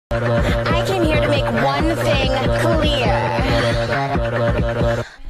I came here to make one thing clear.